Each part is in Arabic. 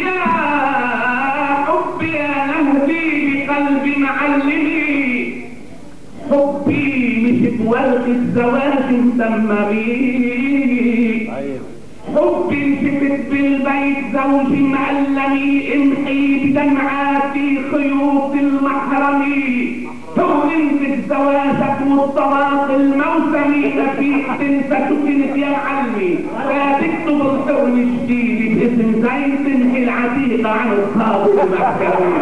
يا حبي يا نهدي بقلبي معلمي، حبي مش بورق الزواج متممي، حبي شفت بالبيت زوجي معلمي، امحي بدمعاتي خيوط المحرمي، تورنت زواجك والطلاق الموسمي، فيك تنسى كنت يا معلمي، لا تكتب الحرم الجديد باسم زين تنهي العتيقة عن القاضي المحكمي.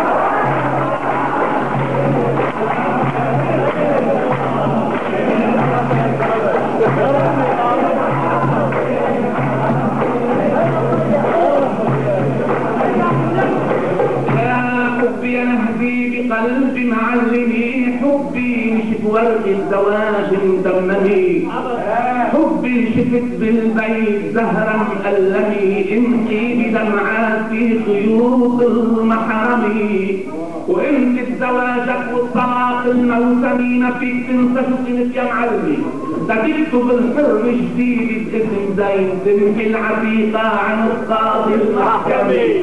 حبي نهدي بقلبي معلمي، حبي مش بورق الزواج مدممي، حبي شفت بالبيت زهرا مألمي، امحي بدمعاتي خيوط المحرمي، وانت زواجك والطلاق الموسمي ما فيك تنسى شو يا معلمي، ده تكتب الحرم جديد باسم زين تمحي العتيقة عن القاضي المحكمي.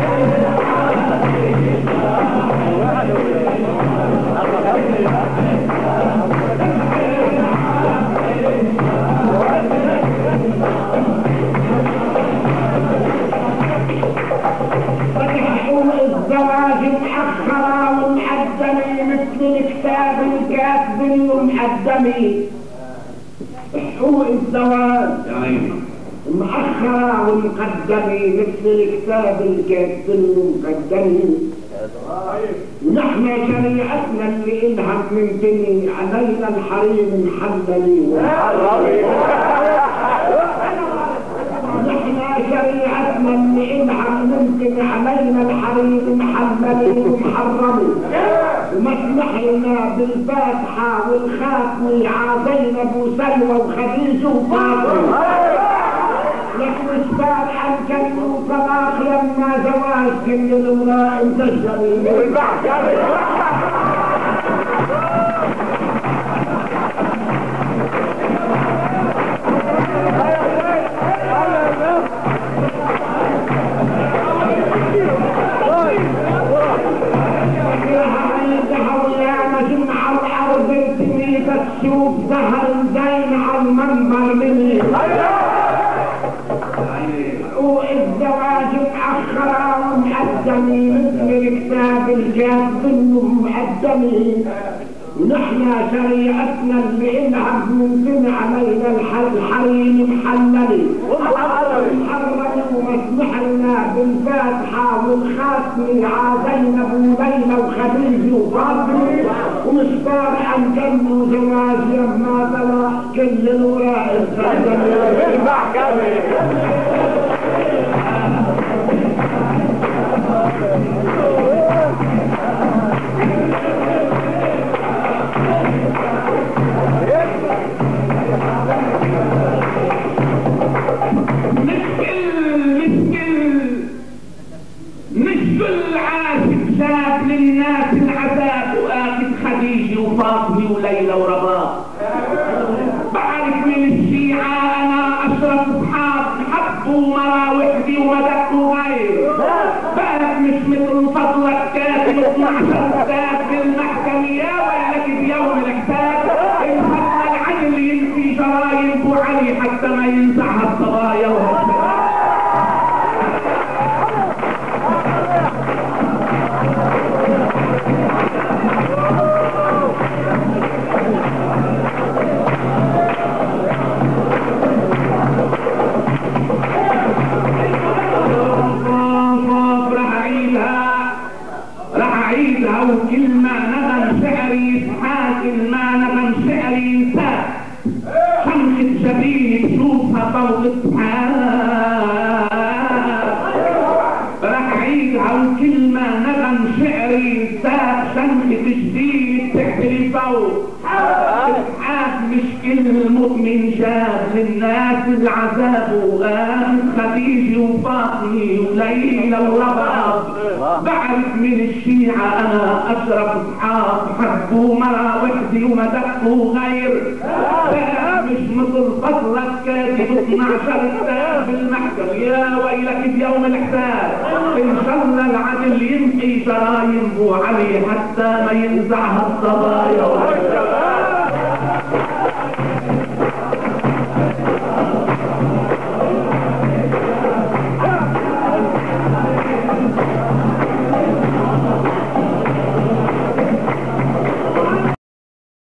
الزواج مأخرة ومقدمي مثل الكتاب الكاتب ومقدمي، حقوق الزواج مأخرة ومقدمي مثل الكتاب الكاتب ومقدمي، ونحن شريعتنا اللي إلها منتني علينا الحريم محللي نحن شريعتنا اللي إلها منتني علينا الحريم محللي ومحرمي، ومسمح لنا بالفاتحة والخاتمة عازينا ابو سلوى وخديجة وفاطمة، لك مش فارحة كلمة وطلاق لما زواج كل الامراء مسجلين تشوف زهر زين على المنبر مني، والزواج مأخرة ومقدمي مثل الكتاب الكاتب ومقدمي، ونحن شريعتنا اللي إلها بننزل علينا الحريم محللي ومحرمي، ومسمح لنا بالفاتحة والخاتمة عازينا ابو ليلى وخديجة وفاطمة، ومش فارقة نكملوا زواج لما طلع كل الوراء مش كل عاشق شاف للناس العذاب وآخذ خديجة وفاطمة وليلى ورباط، بعرف من الشيعة أنا أشرف أصحاب حبوا مراوحدي ومدقوا غير، بالك مش مثل فضلك كاتب 12 كتاب بالمحكمة، يا ويلك بيوم الحساب الفضل العدل ينفي جرايم ابو علي حتى ما ينزعها الصبايا وكلمة نغم شعري يسحاك، كلمة نغم شعري ينساك، شمخة جبيني تشوفها فوق السحاب، راح عيدها وكلمة نغم شعري ينساك، شمخة جبيني تحري فوق السحاب، مش كل مؤمن جاب للناس العذاب، وقام خديجة وفاطمة وليلى ورباب، بعرف من الشيعة أنا أشرف أصحاب حبوا مراوحدي ومدقوا غير، مش مثل وخطرت كاتب 12 كتاب في المحكم، يا ويلك في يوم الحساب. ان شاء الله العدل يمحي جرايم ابو علي حتى ما ينزعها الصبايا.